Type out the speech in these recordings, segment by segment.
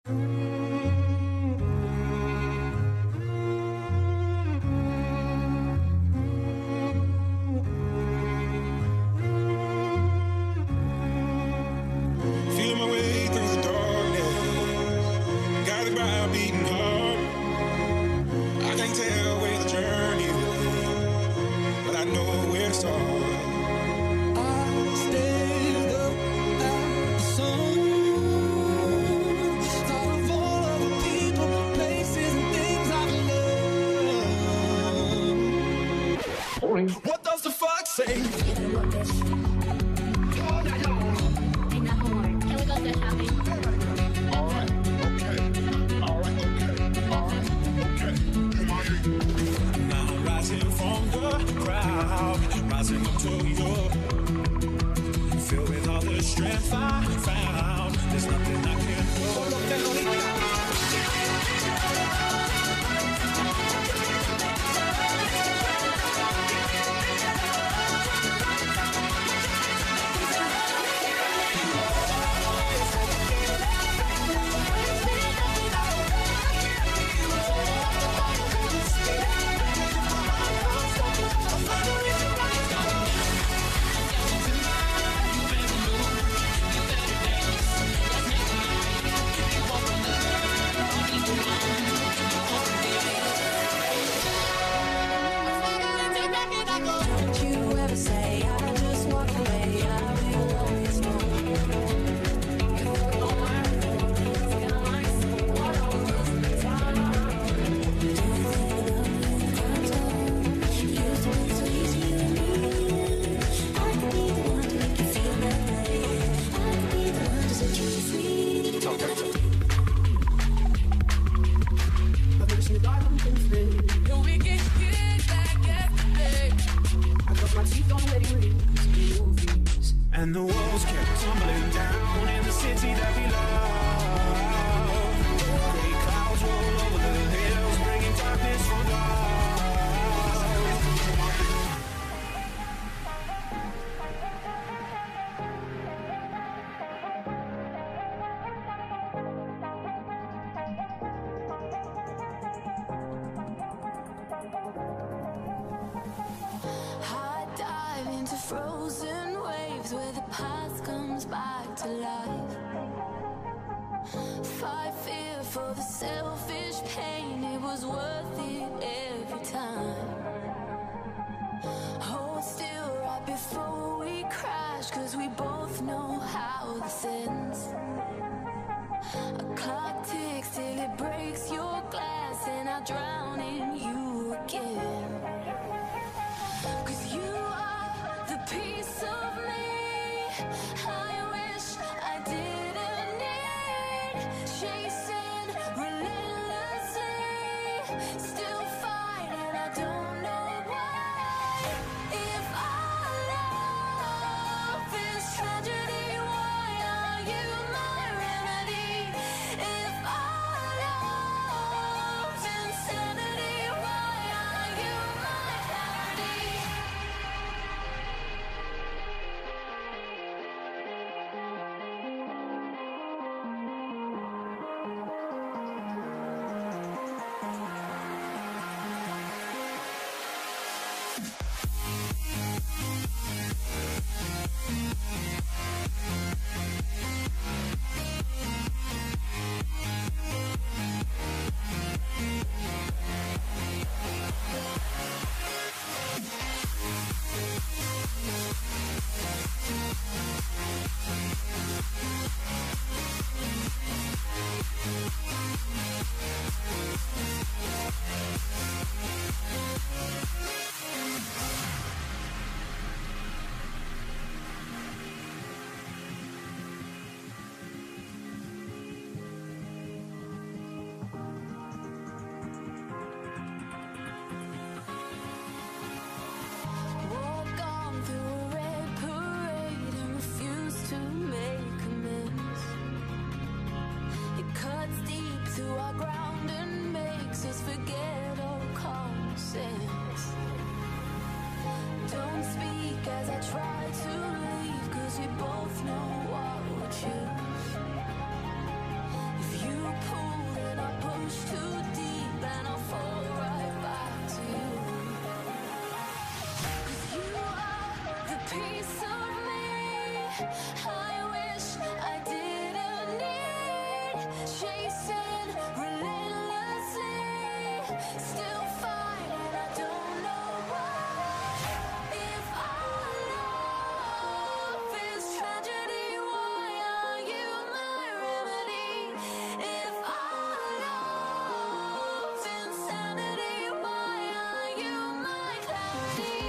Feeling my way through the darkness, guided by a beating heart. I can't tell where the journey will end, but I know where to start. I stared up at the sun, thought of all of the people, places, and things I've loved. What does the fuck say? Rising up to you, filled with all the strength I found. There's nothing I can't do. And the walls kept tumbling down in the city that we love. Gray clouds roll over the hills, bringing darkness from I dive into frozen waves where the past comes back to life. Fight fear for the selfish pain, it was worth it every time. Hold still right before we crash, cause we both know how this ends. A clock ticks till it breaks your glass, and I drown in you again. Cause you are the piece of me I wish I didn't need. Chasing relentlessly, still fighting, I don't know why. If our love is tragedy, why are you my remedy? If our love's insanity, why are you my parody? chasing relentlessly, still fighting, I don't know why. If our love is tragedy, why are you my remedy? If our love's insanity, why are you my clarity?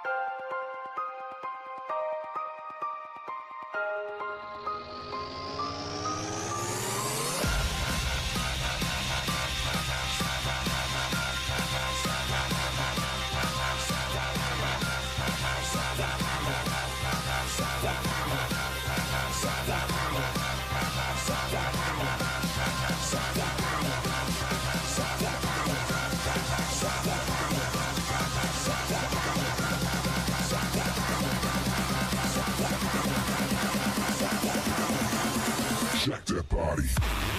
Jack that body.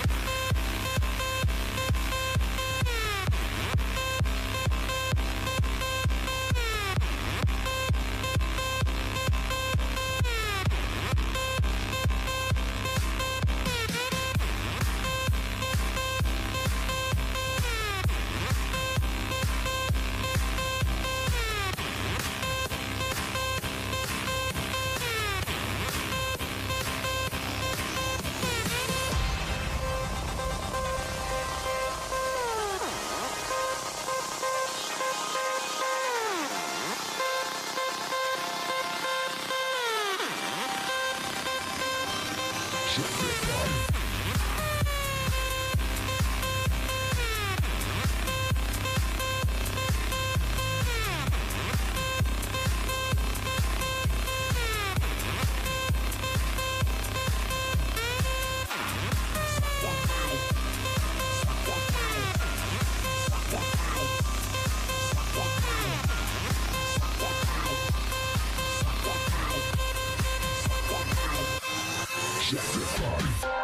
Jack that body.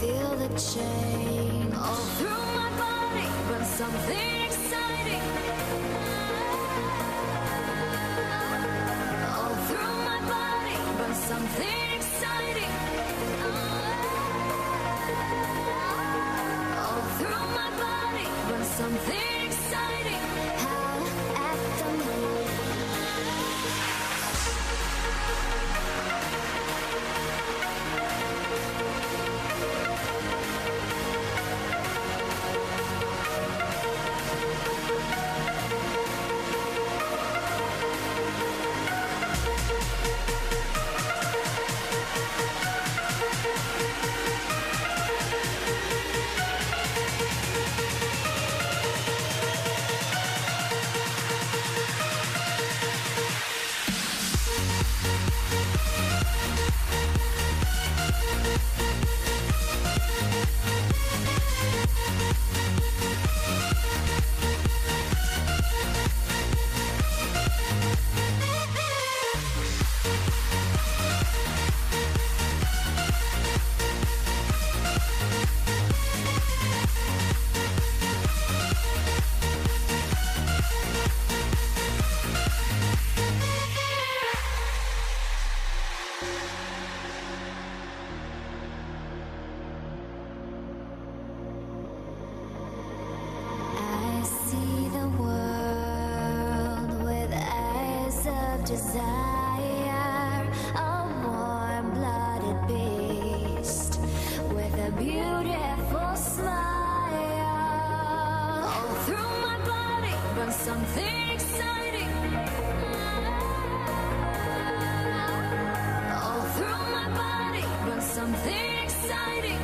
feel the chain all through my body, but something exciting. All through my body, but something exciting. All through my body, but something exciting. Howl at the moon. Desire, a warm-blooded beast with a beautiful smile. All through my body, but something exciting. All through my body, but something exciting.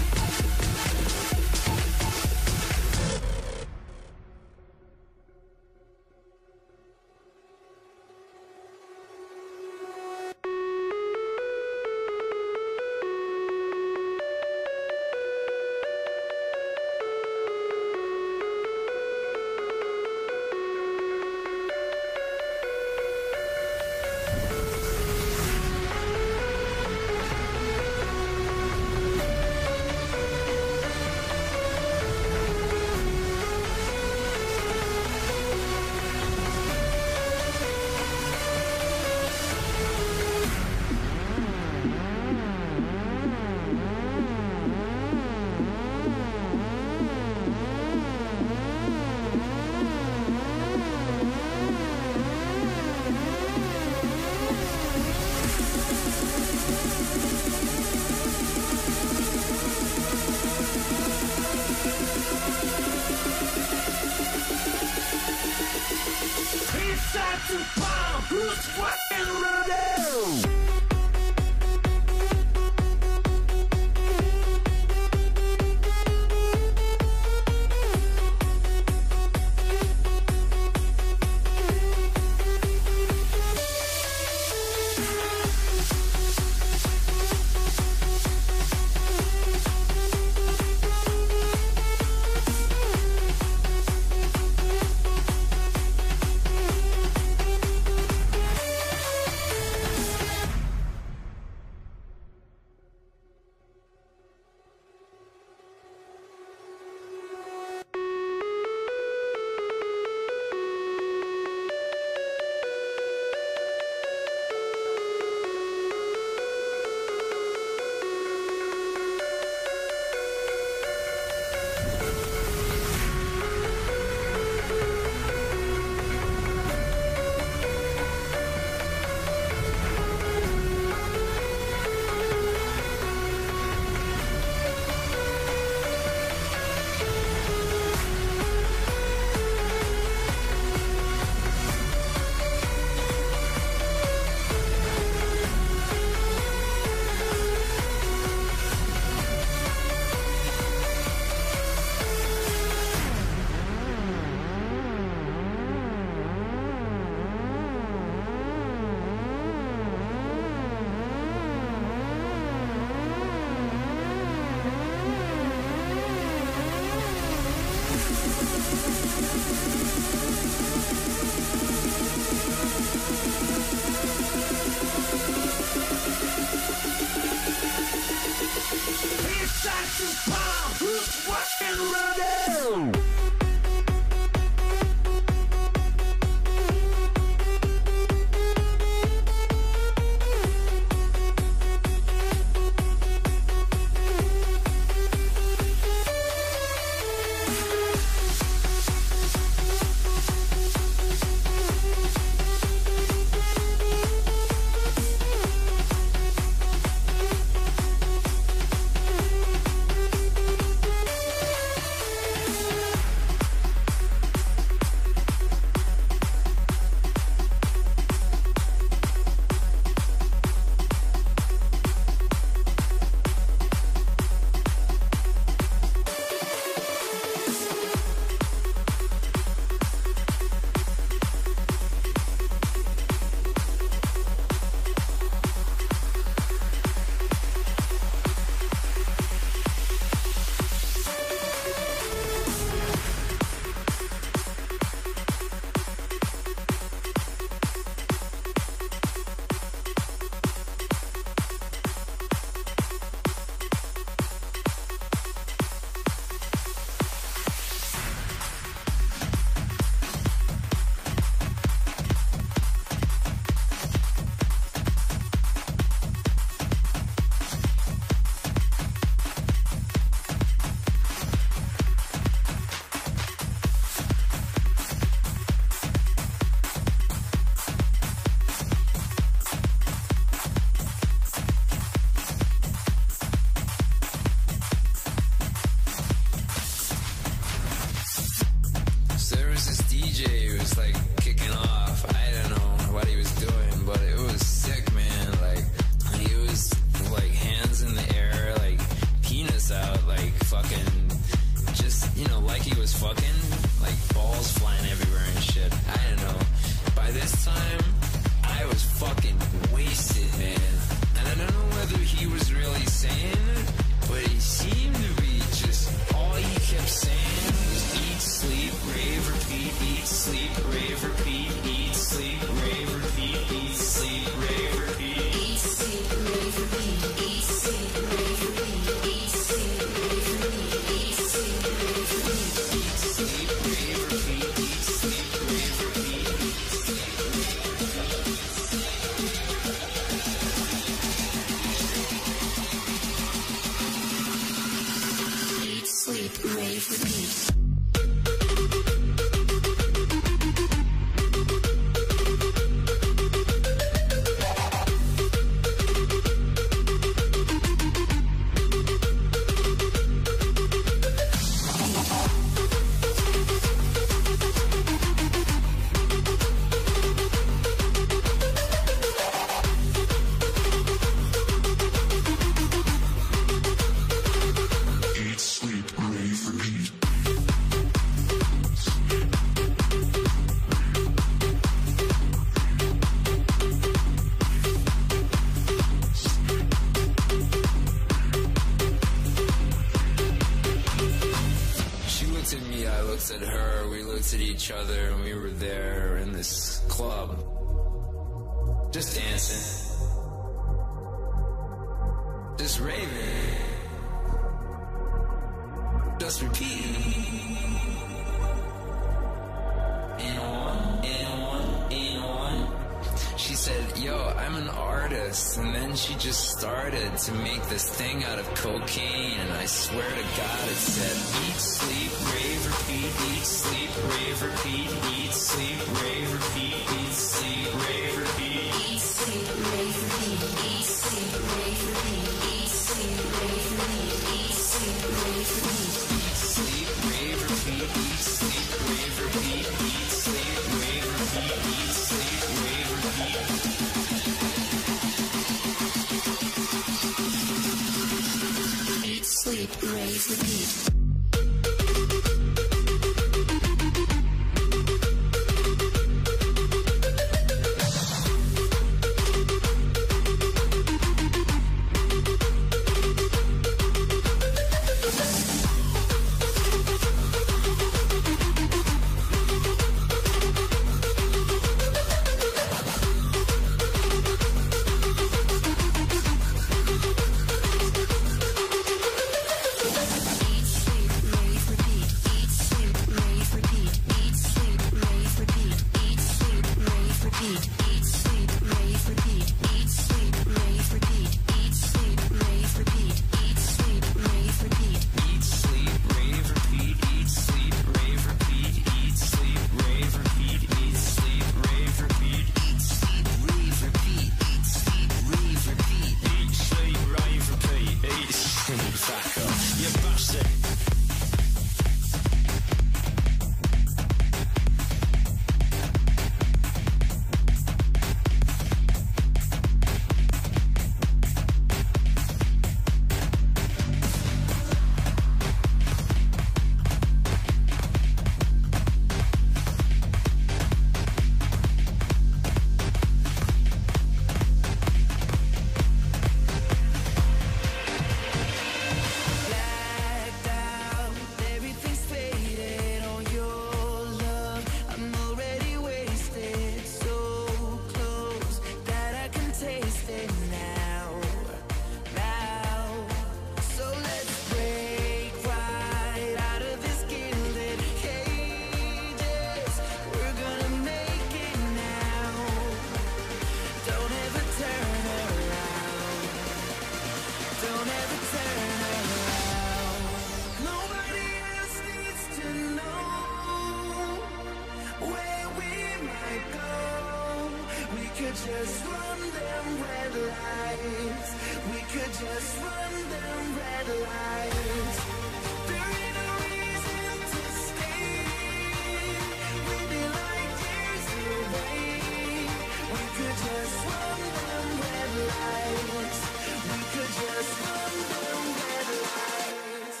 Don't ever turn around. Nobody else needs to know where we might go. We could just run them red lights. We could just run them red lights. There ain't no reason to stay. We'd be like years away. We could just run them red lights. We could just run them red lights.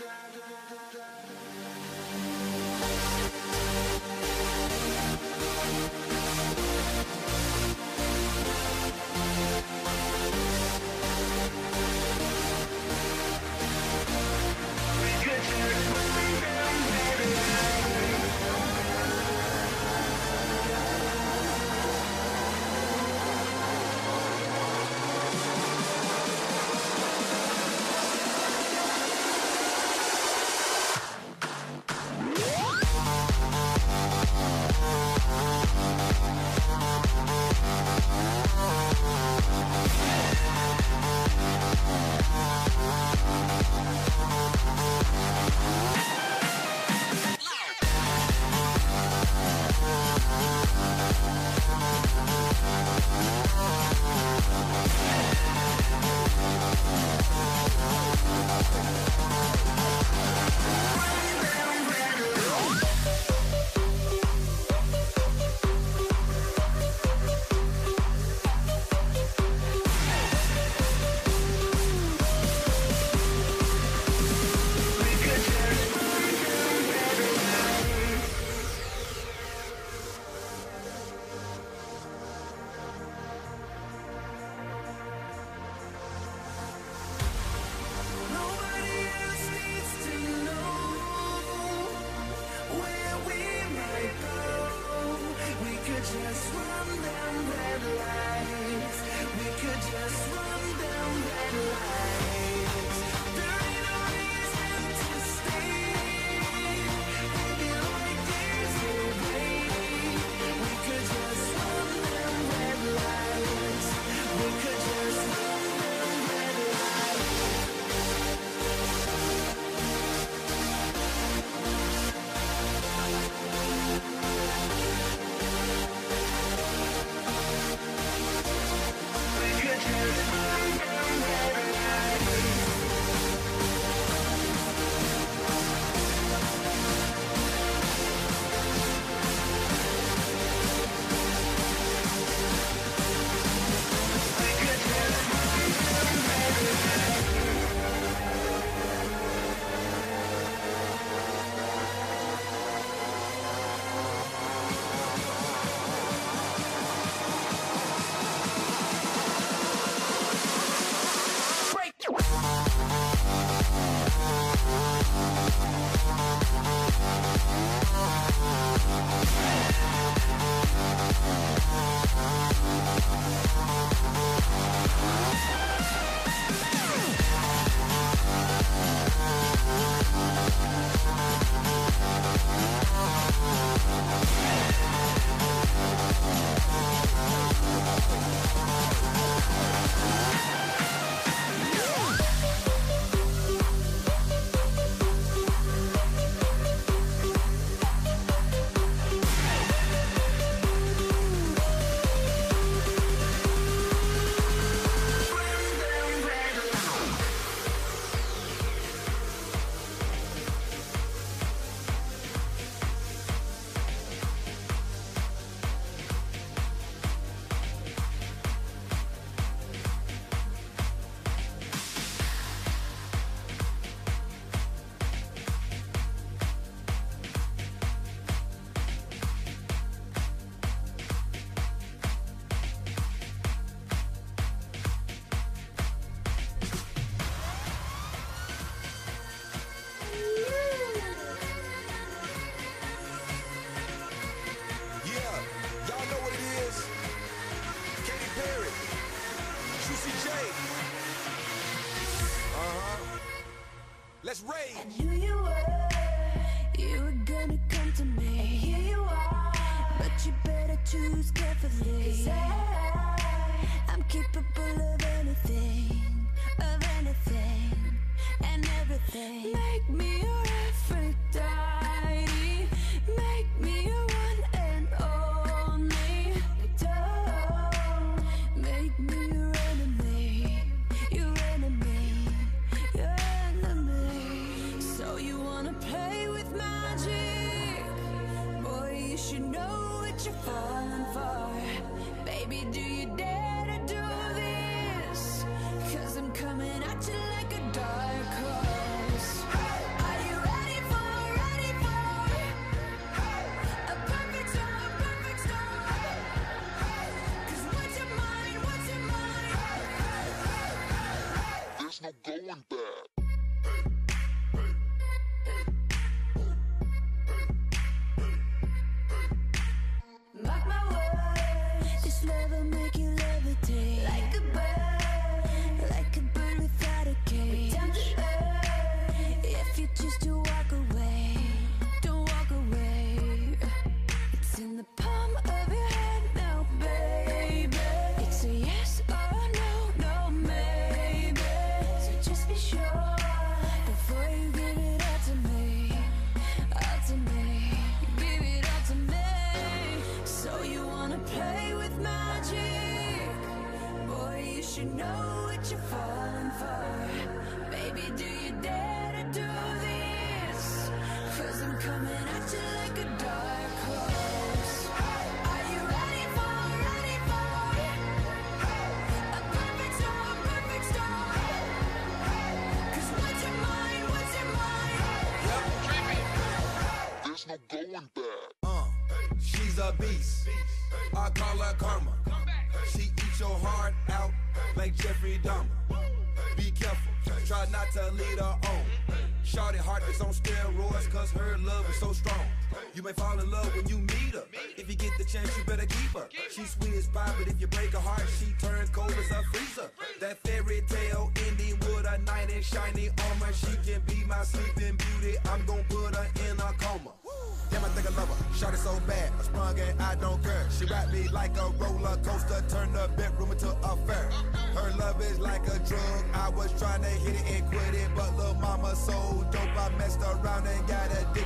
Let's rage. I knew you were gonna come to me. And here you are, but you better choose carefully. 'Cause I'm capable of anything, of anything. no going back. Mark my words, this love will make you levitate like a bird without a cage. Down to earth, if you choose to walk away, don't walk away. It's in the palm of your hand now, baby. It's a yes or no, no maybe. So just be sure before you give it all to me, all to me. Give it all to me. So you wanna play with magic? Boy, you should know what you're falling for. Baby, do you dare to do this? 'Cause I'm coming at you like a dark horse. Are you ready for a perfect storm, perfect storm? 'Cause what's your mind, what's your mind? There's no going back. She's a beast. I call her karma. She eats your heart out like Jeffrey Dahmer. Be careful, try not to lead her on. Shorty heart is on steroids, 'cause her love is so strong. You may fall in love when you meet her. If you get the chance, you better keep her. She's sweet as pie, but if you break her heart, she turns cold as a freezer. That fairy tale ending with a knight in shiny armor. She can be my sleeping beauty. I'm gon' put her in a coma. Damn, I think I love her. Shot it so bad, I sprung and I don't care. She wrapped me like a roller coaster, turned the bedroom into a fair. Her love is like a drug. I was trying to hit it and quit it, but lil' mama so dope, I messed around and got addicted.